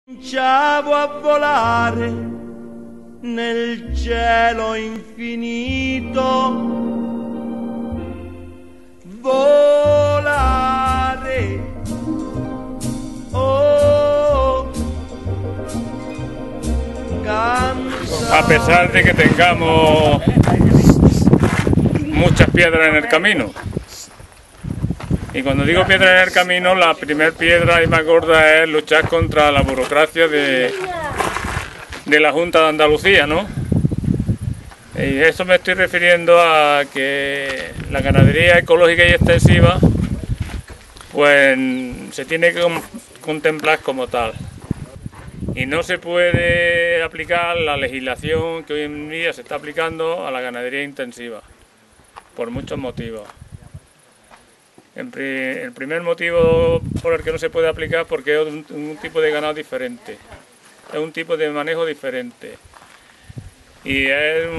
Cominciavo a volare nel cielo infinito, volare, oh, A pesar de que tengamos muchas piedras en el camino. Y cuando digo piedra en el camino, la primer piedra y más gorda es luchar contra la burocracia de la Junta de Andalucía, ¿no? Y eso me estoy refiriendo a que la ganadería ecológica y extensiva pues se tiene que contemplar como tal. Y no se puede aplicar la legislación que hoy en día se está aplicando a la ganadería intensiva, por muchos motivos. El primer motivo por el que no se puede aplicar porque es un tipo de ganado diferente, es un tipo de manejo diferente y es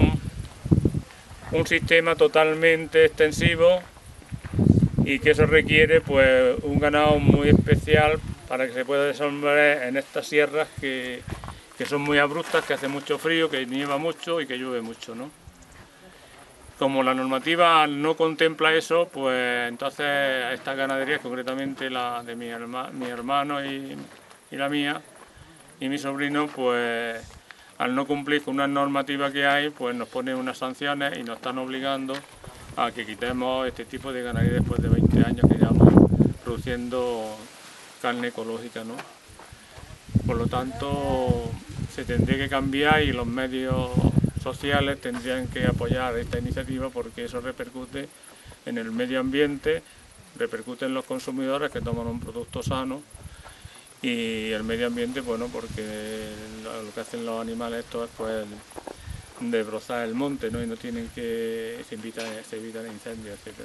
un sistema totalmente extensivo y que eso requiere pues un ganado muy especial para que se pueda desenvolver en estas sierras que son muy abruptas, que hace mucho frío, que nieva mucho y que llueve mucho, ¿no? Como la normativa no contempla eso, pues entonces estas ganaderías, concretamente la de mi hermano y la mía y mi sobrino, pues al no cumplir con una normativa que hay, pues nos ponen unas sanciones y nos están obligando a que quitemos este tipo de ganadería después de 20 años que llevamos produciendo carne ecológica, ¿no? Por lo tanto, se tendría que cambiar y los medios sociales tendrían que apoyar esta iniciativa porque eso repercute en el medio ambiente, repercute en los consumidores que toman un producto sano y el medio ambiente, bueno, porque lo que hacen los animales estos es pues desbrozar el monte, ¿no? Y no tienen que, se evitan incendios, etcétera.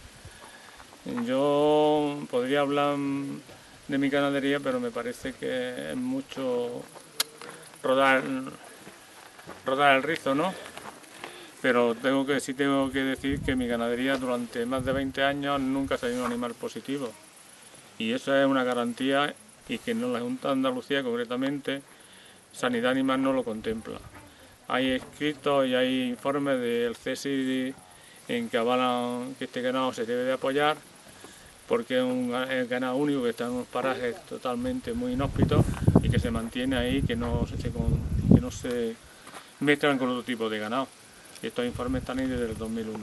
Yo podría hablar de mi ganadería, pero me parece que es mucho rodar el rizo, ¿no? Pero sí tengo que decir que mi ganadería durante más de 20 años nunca ha salido un animal positivo. Y eso es una garantía y que no la Junta de Andalucía, concretamente, Sanidad Animal no lo contempla. Hay escritos y hay informes del CSIC en que avalan que este ganado se debe de apoyar porque es un ganado único que está en unos parajes totalmente muy inhóspitos y que se mantiene ahí, que no se mezclan con otro tipo de ganado. Y estos informes están ahí desde el 2001.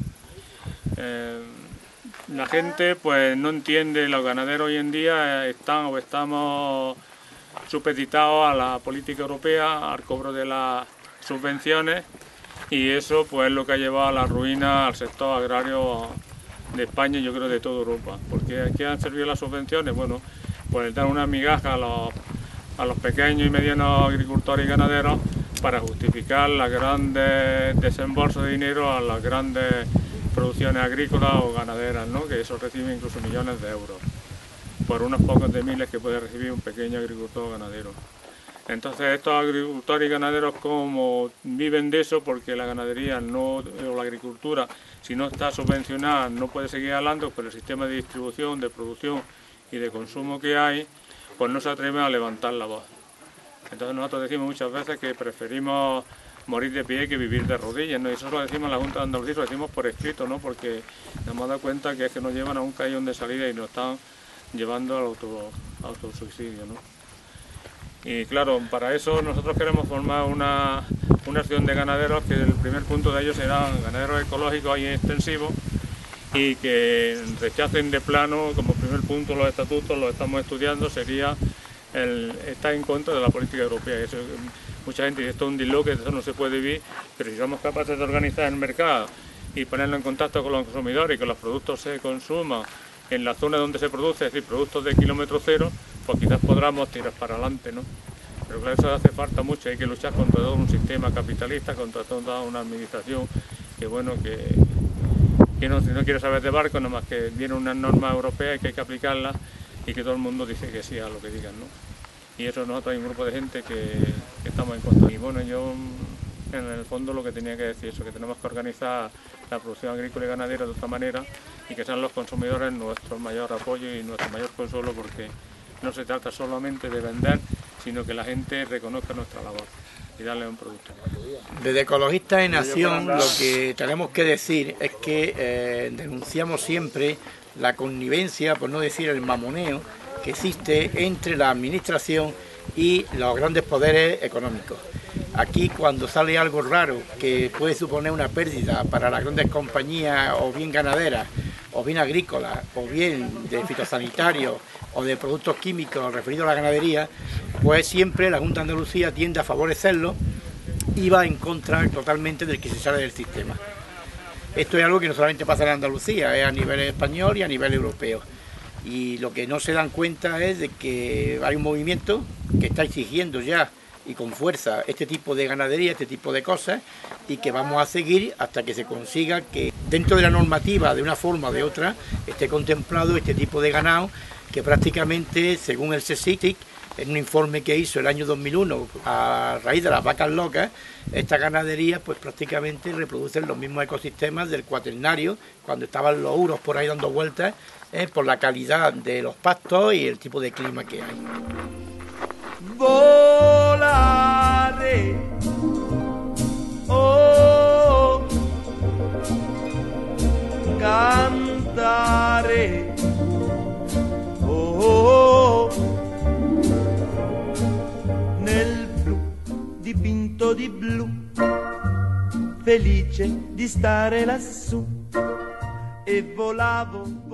La gente pues no entiende, los ganaderos hoy en día estamos supeditados a la política europea, al cobro de las subvenciones y eso pues es lo que ha llevado a la ruina al sector agrario de España y yo creo de toda Europa. Porque ¿a qué han servido las subvenciones? Bueno, pues dar una migaja a los pequeños y medianos agricultores y ganaderos para justificar los grandes desembolsos de dinero a las grandes producciones agrícolas o ganaderas, ¿no? Que eso recibe incluso millones de euros por unos pocos de miles que puede recibir un pequeño agricultor o ganadero. Entonces estos agricultores y ganaderos como viven de eso porque la ganadería o la agricultura, si no está subvencionada, no puede seguir adelante por el sistema de distribución, de producción y de consumo que hay, pues no se atreven a levantar la voz. Entonces nosotros decimos muchas veces que preferimos morir de pie que vivir de rodillas, ¿no? Y eso lo decimos en la Junta de Andalucía, lo decimos por escrito, ¿no? Porque nos hemos dado cuenta que es que nos llevan a un callejón de salida y nos están llevando al autosuicidio, ¿no? Y claro, para eso nosotros queremos formar una acción de ganaderos, que el primer punto de ellos serán ganaderos ecológicos y extensivos y que rechacen de plano, como primer punto los estatutos, los estamos estudiando, sería estar en contra de la política europea. Eso, mucha gente dice esto es un disloque, eso no se puede vivir, pero si somos capaces de organizar el mercado y ponerlo en contacto con los consumidores y que los productos se consuman en la zona donde se produce, es decir, productos de kilómetro cero, pues quizás podamos tirar para adelante, ¿no? Pero claro, eso hace falta mucho, hay que luchar contra todo un sistema capitalista, contra toda una administración que bueno, que no quiere saber de barcos, nomás que viene una norma europea y que hay que aplicarla y que todo el mundo dice que sí a lo que digan, ¿no? Y eso nosotros hay un grupo de gente que estamos en contra. Y bueno, yo en el fondo lo que tenía que decir es que tenemos que organizar la producción agrícola y ganadera de otra manera y que sean los consumidores nuestro mayor apoyo y nuestro mayor consuelo porque no se trata solamente de vender, sino que la gente reconozca nuestra labor y darle un producto. Desde Ecologistas en Acción lo que tenemos que decir es que denunciamos siempre la connivencia, por no decir el mamoneo, que existe entre la administración y los grandes poderes económicos. Aquí, cuando sale algo raro que puede suponer una pérdida para las grandes compañías, o bien ganaderas, o bien agrícolas, o bien de fitosanitarios, o de productos químicos referidos a la ganadería, pues siempre la Junta de Andalucía tiende a favorecerlo y va en contra totalmente del que se sale del sistema. Esto es algo que no solamente pasa en Andalucía, es a nivel español y a nivel europeo. Y lo que no se dan cuenta es de que hay un movimiento que está exigiendo ya y con fuerza este tipo de ganadería, este tipo de cosas, y que vamos a seguir hasta que se consiga que dentro de la normativa, de una forma o de otra, esté contemplado este tipo de ganado, que prácticamente, según el CSIC, en un informe que hizo el año 2001 a raíz de las vacas locas, estas ganaderías pues prácticamente reproducen los mismos ecosistemas del cuaternario, cuando estaban los uros por ahí dando vueltas, por la calidad de los pastos y el tipo de clima que hay. Volare, oh, cantare, oh, nel blu dipinto di blu, felice di stare lassù, e volavo